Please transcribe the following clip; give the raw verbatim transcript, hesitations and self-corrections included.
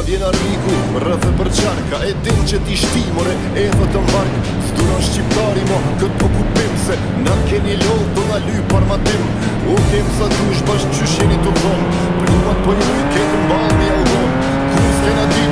vjen arriku, rrëth e për qarka. E din që ti shtimore, e thot të mbark. S'duron shqiptari mo, këtë po kupim se na keni lodh do na ly parmatim. O kem sa dush bash qysh jeni të dhon, primat po ju i ketë mball një album. Kur s'kena di